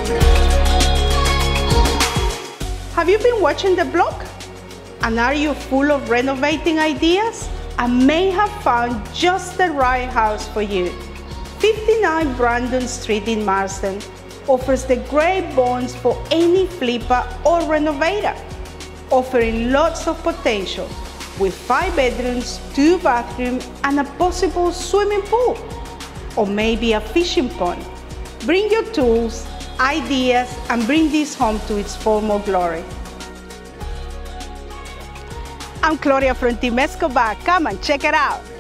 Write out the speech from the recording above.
Have you been watching the blog? And are you full of renovating ideas? I may have found just the right house for you. 59 Brandon Street in Marsden offers the great bonds for any flipper or renovator, offering lots of potential with 5 bedrooms, 2 bathrooms, and a possible swimming pool, or maybe a fishing pond. Bring your tools, ideas, and bring this home to its former glory. I'm Gloria from Team Escobar. Come and check it out.